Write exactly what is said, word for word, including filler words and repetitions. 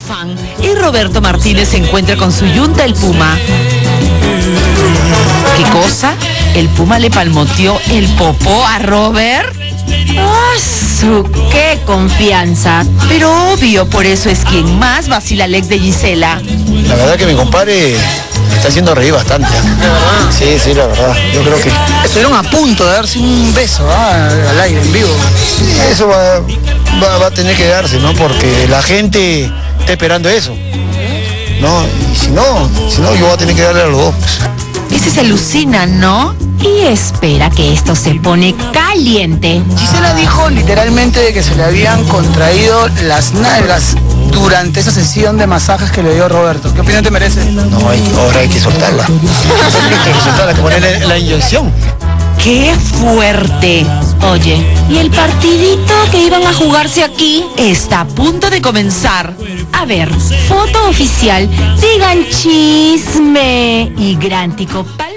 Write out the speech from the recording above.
fan y Roberto Martínez se encuentra con su yunta el Puma. ¿Qué cosa? El Puma le palmoteó el popó a Robert. ¡Ah, su qué confianza! Pero obvio, por eso es quien más vacila al ex de Gisela. La verdad que mi compadre me está haciendo reír bastante. ¿De verdad? Sí, sí, la verdad. Yo creo que estuvieron a punto de darse un beso, ¿eh? Al aire, en vivo. Eso va, va, va a tener que darse, ¿no? Porque la gente está esperando eso. No, y si no, si no, yo voy a tener que darle a los dos. Ese se alucina, ¿no? Y espera que esto se pone caliente. Gisela dijo literalmente de que se le habían contraído las nalgas durante esa sesión de masajes que le dio Roberto. ¿Qué opinión te merece? No, hay, ahora hay que soltarla. Hay que soltarla, hay que ponerle la inyección. ¡Qué fuerte! Oye, ¿y el partidito que iban a jugarse aquí? Está a punto de comenzar. A ver, foto oficial, digan chisme y Grántico Pal